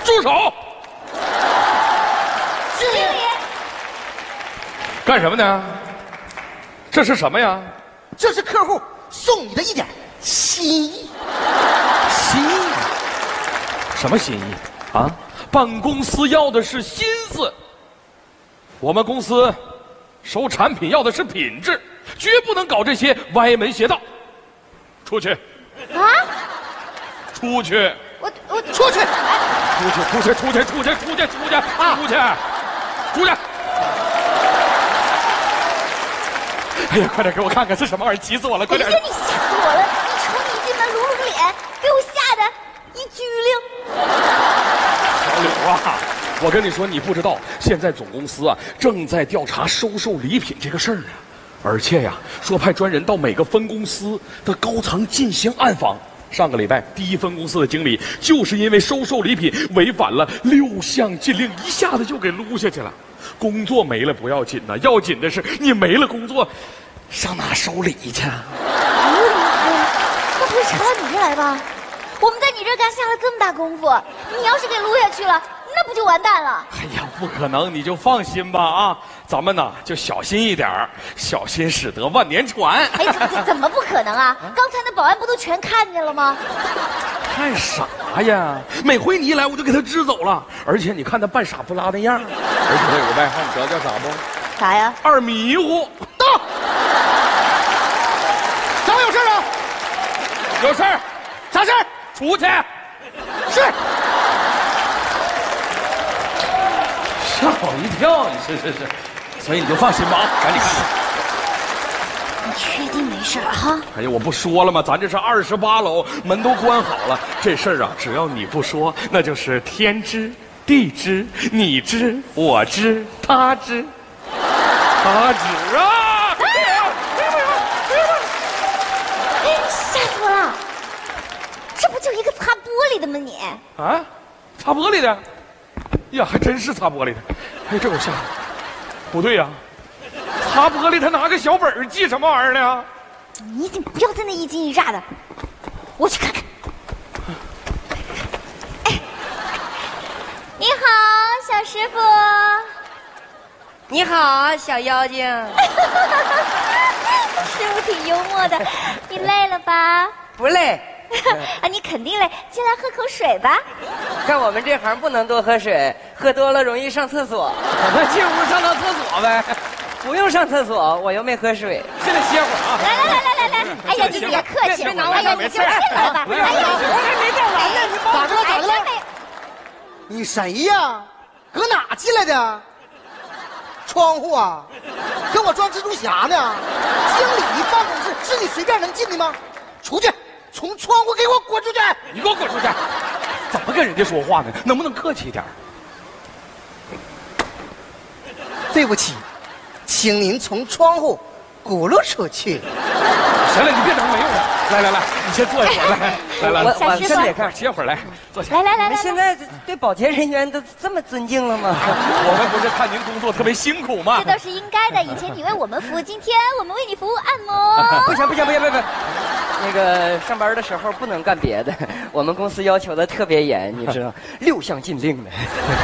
住手！ 经理， 干什么呢？这是什么呀？ 这是客户送你的一点心意。 心意？什么心意啊？办公司要的是心思。我们公司收产品要的是品质，绝不能搞这些歪门邪道。出去！ 啊？ 出去！ 我出去！ 出去！哎呀，快点给我看看是什么玩意儿，急死我了！快点！ 哎呀，你吓死我了！你瞅你一进门，撸脸，给我吓得一激灵。 小柳啊，我跟你说，你不知道，现在总公司啊正在调查收受礼品这个事儿呢，而且呀，说派专人到每个分公司的高层进行暗访。上个礼拜，第一分公司的经理就是因为收受礼品违反了6项禁令，一下子就给撸下去了。工作没了不要紧呐，要紧的是你没了工作，上哪收礼去？ 哎呦我的妈呀，那不会查到你这儿来吧？我们在你这儿干下了这么大功夫，你要是给撸下去了，那不就完蛋了？ 哎呀，不可能，你就放心吧啊！咱们呢就小心一点儿，小心驶得万年船。 哎，怎么不可能啊？刚才那保安不都全看见了吗？ 看啥呀？每回你一来我就给他支走了，而且你看他半傻不拉的样儿，而且他有个外号，你知道叫啥不？ 啥呀？ 二迷糊。 到，找我有事啊？ 有事儿？ 啥事儿？ 出去！ 是。 吓我一跳！你是，所以你就放心吧啊，赶紧看看。 你确定没事哈？ 哎呀，我不说了吗？咱这是28楼，门都关好了。这事儿啊，只要你不说，那就是天知地知，你知我知他知，他知啊！ 吓死我了！这不就一个擦玻璃的吗你？ 啊，擦玻璃的？呀，还真是擦玻璃的。哎，这我吓的。不对呀，擦玻璃他拿个小本儿记什么玩意儿呢？ 你不要在那一惊一乍的，我去看看。哎，你好，小师傅。 你好，小妖精。 师傅挺幽默的，你累了吧？ 不累。 啊，你肯定累，进来喝口水吧。 干我们这行不能多喝水，喝多了容易上厕所。 那进屋上趟厕所呗。 不用上厕所，我又没喝水。 现在歇会儿啊！ 来，哎呀，你别客气，哎呀，你就进来吧。哎呀， 我没干完呢，你咋的了？咋的了？你谁呀？搁哪进来的？窗户啊？跟我装蜘蛛侠呢？经理办公室是你随便能进的吗？出去！从窗户给我滚出去！ 你给我滚出去！怎么跟人家说话呢？能不能客气一点？ 对不起，请您从窗户轱辘出去。 行了，你别整没用的。来，你先坐一会儿。来， 我先得看。 歇会儿来，坐下。 来， 你们现在对保洁人员都这么尊敬了吗？ 我们不是看您工作特别辛苦吗？ 这都是应该的。以前你为我们服务，今天我们为你服务按摩。 不行！那个上班的时候不能干别的，我们公司要求的特别严，你知道，6项禁令的。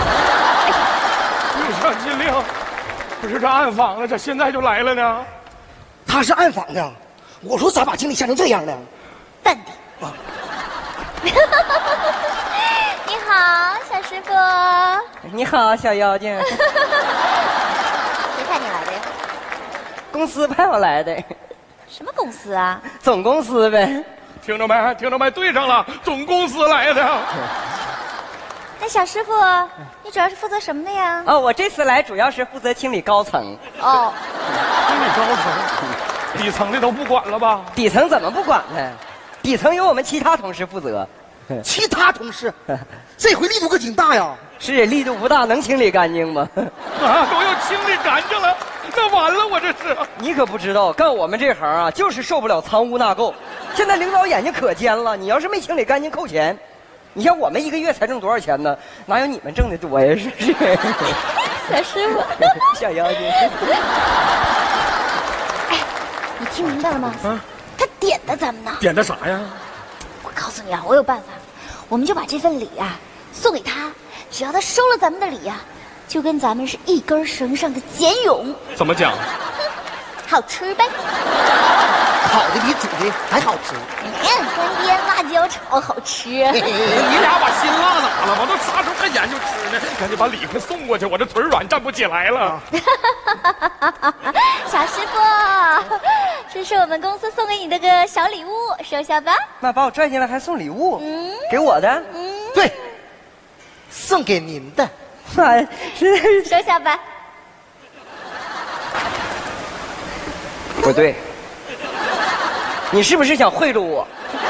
6项禁令，不是这暗访了，这现在就来了呢？ 他是暗访的，我说咋把经理吓成这样呢？ 淡定。你好，小师傅。 你好，小妖精。 谁派你来的呀？ 公司派我来的。 什么公司啊？ 总公司呗。 听着没？对上了，总公司来的。 那小师傅，你主要是负责什么的呀？ 哦，我这次来主要是负责清理高层。 哦， 清理高层，底层的都不管了吧？ 底层怎么不管呢？底层由我们其他同事负责。 其他同事，这回力度可挺大呀！ 是力度不大，能清理干净吗？ 啊，都要清理干净了，那完了，我这是。 你可不知道，干我们这行啊，就是受不了藏污纳垢。现在领导眼睛可尖了，你要是没清理干净，扣钱。你像我们一个月才挣多少钱呢？哪有你们挣的多呀？是不是？ 小师傅， 小妖精。 哎，你听明白了吗？他点的咱们呢。 点的啥呀？ 我告诉你啊，我有办法，我们就把这份礼啊送给他， 只要他收了咱们的礼呀，就跟咱们是一根绳上的茧蛹。 怎么讲？ 好吃呗。 烤的比煮的还好吃。 干煸辣椒炒好吃。 你俩把心落哪了？我都啥时候还研究吃呢？赶紧把礼快送过去，我这腿软站不起来了。 小师傅，这是我们公司送给你的个小礼物，收下吧。 妈把我拽进来还送礼物，给我的？ 对，送给您的。 妈呀，是收下吧。 不对，你是不是想贿赂我？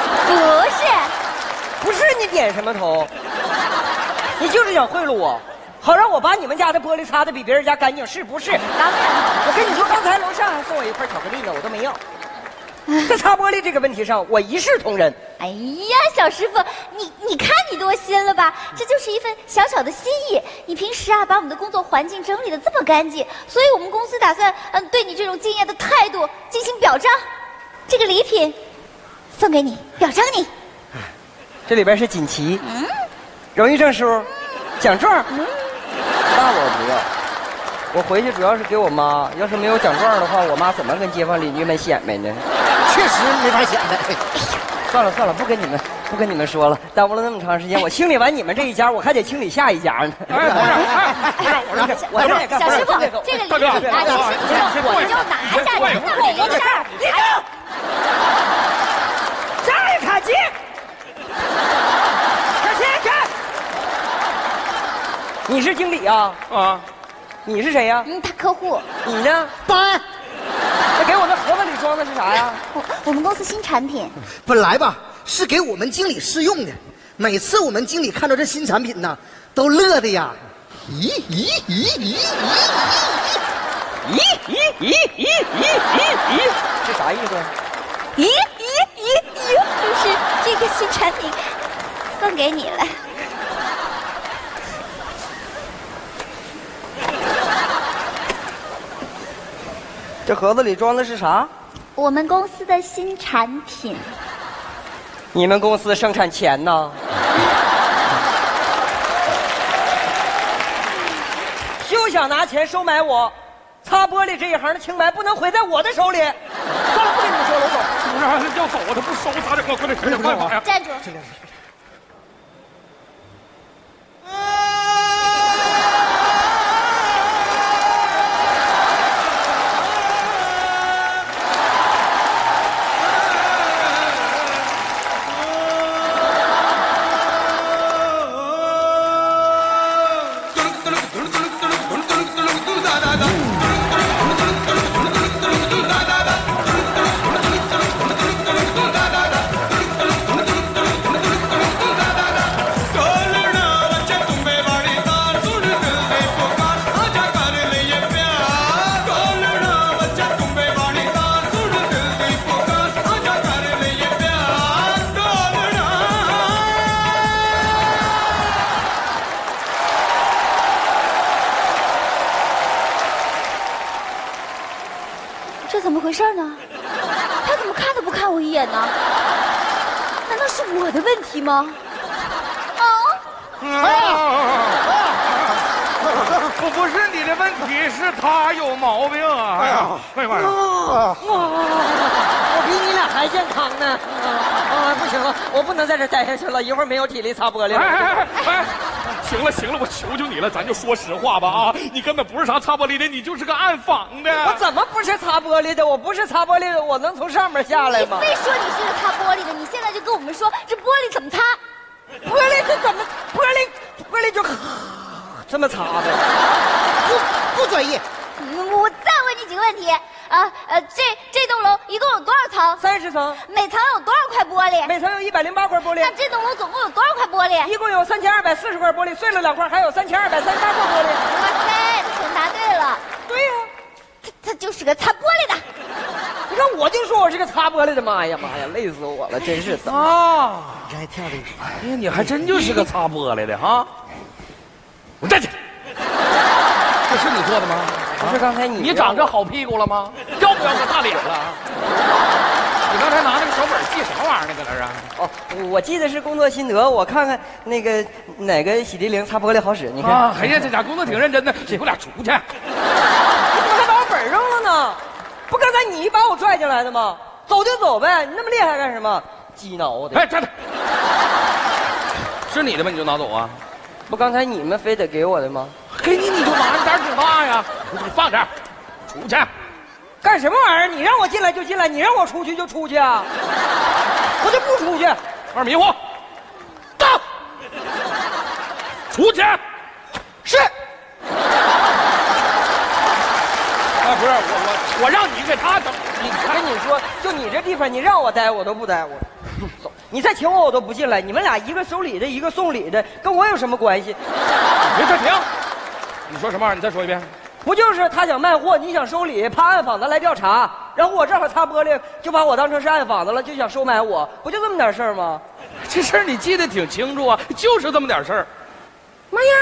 不是，你点什么头？你就是想贿赂我，好让我把你们家的玻璃擦得比别人家干净，是不是？当然，我跟你说，刚才楼上还送我一块巧克力呢，我都没要。在擦玻璃这个问题上，我一视同仁。 哎呀，小师傅，你看你多心了吧？这就是一份小小的心意。你平时啊，把我们的工作环境整理得这么干净，所以我们公司打算对你这种敬业的态度进行表彰。这个礼品送给你，表彰你。 这里边是锦旗，荣誉证书，奖状，那我不要。我回去主要是给我妈，要是没有奖状的话，我妈怎么跟街坊邻居们显摆呢？ 确实没法显摆。 算了，不跟你们说了，耽误了那么长时间。我清理完你们这一家，我还得清理下一家呢。我还得干。 小师傅，这个礼品啊，其实我就拿下，真的没事儿。 家里卡机，看。你是经理啊？ 啊， 你是谁呀？ 他客户。 你呢？ 保安。 那给我那盒子里装的是啥呀？ 我们公司新产品。 本来吧是给我们经理试用的，每次我们经理看到这新产品呢，都乐的呀。咦， 是啥意思？ 就是这个新产品送给你了。 这盒子里装的是啥？ 我们公司的新产品。 你们公司生产钱呢？休想拿钱收买我！擦玻璃这一行的清白不能毁在我的手里。算了，不跟你们说了，走。 要走他不收，咋整啊？快点想想办法呀！ 站住！这怎么回事呢？他怎么看都不看我一眼呢？难道是我的问题吗？ 不是你的问题，是他有毛病啊！哎呀，哎呀， 我比你俩还健康呢！不行了，我不能在这待下去了，一会儿没有体力擦玻璃了。 行了，我求求你了，咱就说实话吧啊！你根本不是啥擦玻璃的，你就是个暗访的。 我怎么不是擦玻璃的？我不是擦玻璃的，我能从上面下来吗？ 你非说你是个擦玻璃的，你现在就跟我们说这玻璃怎么擦？ 玻璃这怎么？玻璃就这么擦的？ 不专业。 我再问你几个问题啊？这栋楼一共有多少层 ？30层。 每层有多少块玻璃？ 每层有108块玻璃。 那这栋楼总共有多少块玻璃？ 一共有3240块玻璃，碎了2块，还有3238块玻璃。 哇塞，全答对了。 对呀， 他就是个擦玻璃的。 你看，我就说我是个擦玻璃的，妈呀，累死我了，真是的啊！ 这还跳的， 哎呀，你还真就是个擦玻璃的哈！我站起来，这是你做的吗？ 不是刚才你长这好屁股了吗？要不要个大脸了？ 你刚才拿那个小本记什么玩意儿呢？搁那儿啊？ 哦，我记得是工作心得，我看看那个哪个洗涤灵擦玻璃好使。你看， 啊，哎呀，这家工作挺认真的，你给我俩出去。 你怎么还把我本扔了呢？不刚才你把我拽进来的吗？走就走呗，你那么厉害干什么？鸡挠的！ 哎，站着，是你的吗？你就拿走啊？ 不刚才你们非得给我的吗？ 给你就拿，你胆儿挺大呀！你放这儿，出去。 干什么玩意儿？你让我进来就进来，你让我出去就出去啊！我就不出去。 二迷糊，到，出去。 是。 哎，不是我让你给他等。 你跟你说，就你这地方，你让我待我都不待，我走。你再请我都不进来。你们俩一个收礼的，一个送礼的，跟我有什么关系？ 别暂停！你说什么玩意儿？你再说一遍。 不就是他想卖货，你想收礼，怕暗访的来调查，然后我正好擦玻璃，就把我当成是暗访的了，就想收买我，不就这么点事儿吗？ 这事儿你记得挺清楚啊，就是这么点事儿。 妈呀！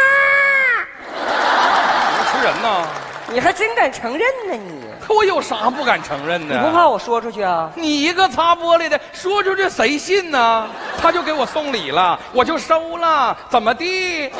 你吃人呢？ 你还真敢承认呢你？ 可我有啥不敢承认的？ 你不怕我说出去啊？ 你一个擦玻璃的，说出去谁信呢？他就给我送礼了，我就收了，怎么地？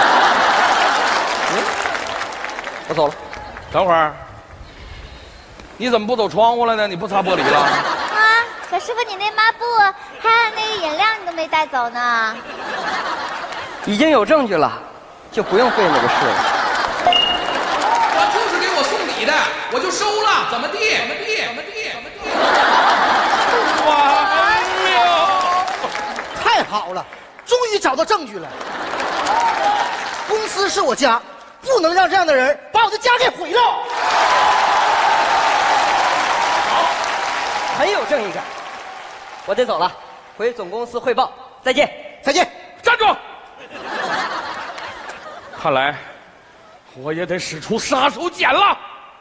我走了。 等会儿，你怎么不走窗户了呢？你不擦玻璃了？ 啊，小师傅，你那抹布还有那个饮料你都没带走呢。 已经有证据了，就不用费那个事了。 我就是给我送礼的，我就收了，怎么地？怎么地？怎么地？怎么地？哇！哎呦， 太好了，终于找到证据了。公司是我家，不能让这样的人把我的家给毁了。 好，很有正义感。我得走了，回总公司汇报。再见， 再见。 站住！看来我也得使出杀手锏了。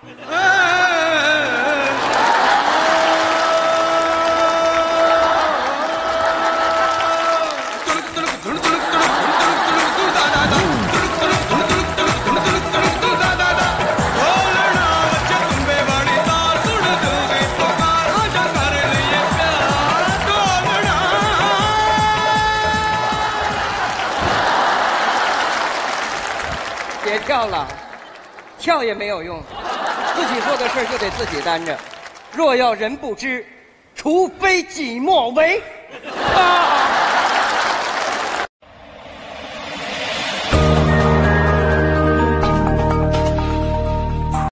别跳了，跳也没有用，自己做的事儿就得自己担着。若要人不知，除非己莫为。 啊